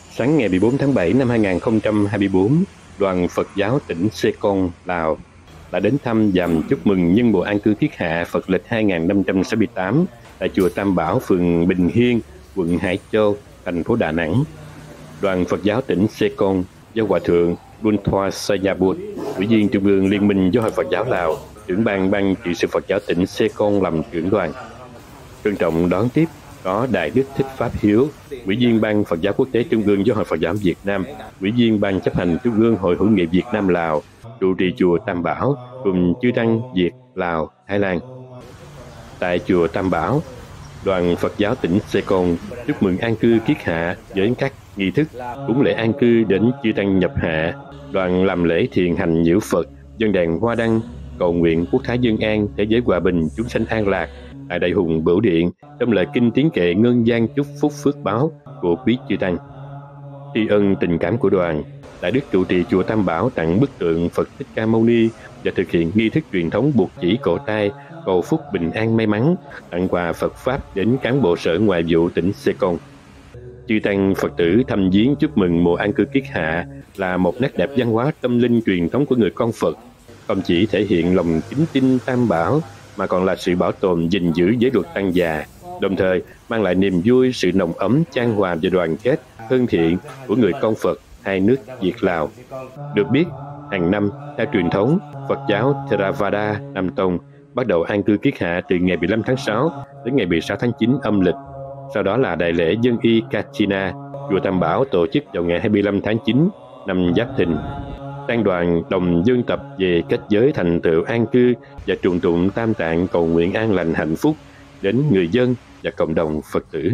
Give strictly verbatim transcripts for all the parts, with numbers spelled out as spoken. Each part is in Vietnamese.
Sáng ngày mười bốn tháng bảy năm hai nghìn không trăm hai mươi tư, Đoàn Phật giáo tỉnh Sê Công, Lào đã đến thăm và chúc mừng nhân mùa an cư kiết hạ Phật lịch hai nghìn năm trăm sáu mươi tám tại chùa Tam Bảo, phường Bình Hiên, quận Hải Châu, thành phố Đà Nẵng. Đoàn Phật giáo tỉnh Sê Công do Hòa thượng Bunthoa Sayabut, Ủy viên Trung ương Liên minh Giáo hội Phật giáo Lào, trưởng ban ban trị sự Phật giáo tỉnh Sê Công làm trưởng đoàn. Trân trọng đón tiếp có Đại đức Thích Pháp Hiếu, Ủy viên ban Phật giáo Quốc tế Trung ương Giáo hội Phật giáo Việt Nam, Ủy viên ban chấp hành Trung ương Hội hữu nghị Việt Nam Lào, trụ trì chùa Tam Bảo cùng chư tăng Việt, Lào, Thái Lan. Tại chùa Tam Bảo, Đoàn Phật giáo tỉnh Sê Công chúc mừng an cư kiết hạ với các nghi thức cúng lễ an cư đến chư tăng nhập hạ. Đoàn làm lễ thiền hành nhiễu Phật, dâng đèn hoa đăng, cầu nguyện quốc thái dân an, thế giới hòa bình, chúng sanh an lạc tại Đại Hùng Bửu Điện, trong lời kinh tiếng kệ ngân gian chúc phúc phước báo của quý chư tăng. Tri ân tình cảm của đoàn, Đại đức trụ trì chùa Tam Bảo tặng bức tượng Phật Thích Ca Mâu Ni và thực hiện nghi thức truyền thống buộc chỉ cổ tay, cầu phúc bình an may mắn, tặng quà Phật pháp đến cán bộ sở ngoại vụ tỉnh Sê Công. Chư tăng Phật tử thăm viếng chúc mừng mùa an cư kiết hạ là một nét đẹp văn hóa tâm linh truyền thống của người con Phật, không chỉ thể hiện lòng kính tin Tam Bảo mà còn là sự bảo tồn gìn giữ giới luật tăng già, đồng thời mang lại niềm vui, sự nồng ấm, chan hòa và đoàn kết thân thiện của người con Phật hai nước Việt Lào. Được biết, hàng năm theo truyền thống Phật giáo Theravada Nam Tông bắt đầu an cư kiết hạ từ ngày mười lăm tháng sáu đến ngày mười sáu tháng chín âm lịch. Sau đó là đại lễ Dân Y Katina, chùa Tam Bảo tổ chức vào ngày hai mươi lăm tháng chín năm Giáp Thìn. Tăng đoàn đồng dân tập về kết giới thành tựu an cư và trùng tụng tam tạng cầu nguyện an lành hạnh phúc đến người dân và cộng đồng Phật tử.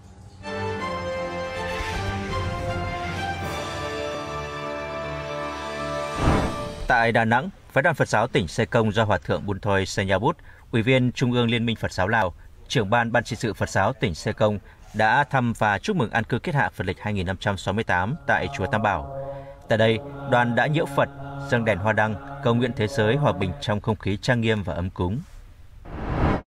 Tại Đà Nẵng, Phái đoàn Phật giáo tỉnh Sê Công do Hòa thượng Bunthoa Sayabut, Ủy viên Trung ương Liên minh Phật giáo Lào, trưởng ban ban trị sự Phật giáo tỉnh Sê Công đã thăm và chúc mừng an cư kiết hạ Phật lịch hai nghìn năm trăm sáu mươi tám tại chùa Tam Bảo. Tại đây, đoàn đã nhiễu Phật, dâng đèn hoa đăng, cầu nguyện thế giới hòa bình trong không khí trang nghiêm và ấm cúng.